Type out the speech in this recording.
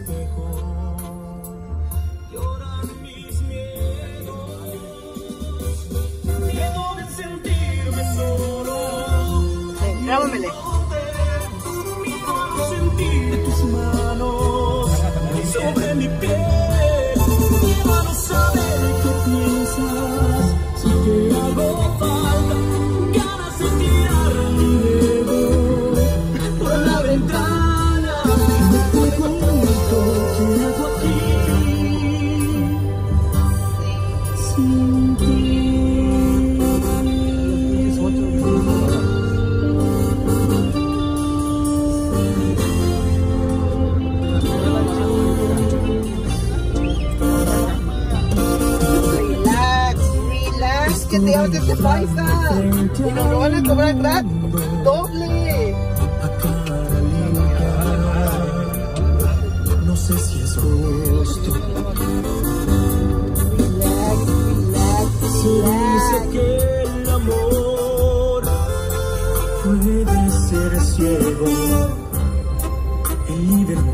Grábamele. Sentir tus manos sobre mi piel. Quiero saber qué piensas, si te hago falta, ganas de tirar mi dedo por la ventana. Me pregunto qué hago aquí sin ti. Que te llevas este paisa y nos lo van a cobrar gratis, doble. No sé si es justo. Dice que el amor puede ser ciego en libertad.